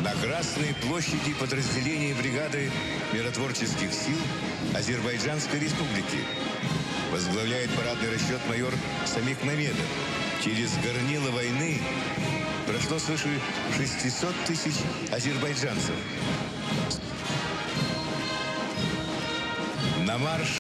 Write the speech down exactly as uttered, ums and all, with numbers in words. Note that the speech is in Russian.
На Красной площади подразделение бригады миротворческих сил Азербайджанской республики. Возглавляет парадный расчет майор Самик Мамедов. Через горнило войны прошло свыше шестисот тысяч азербайджанцев. На марш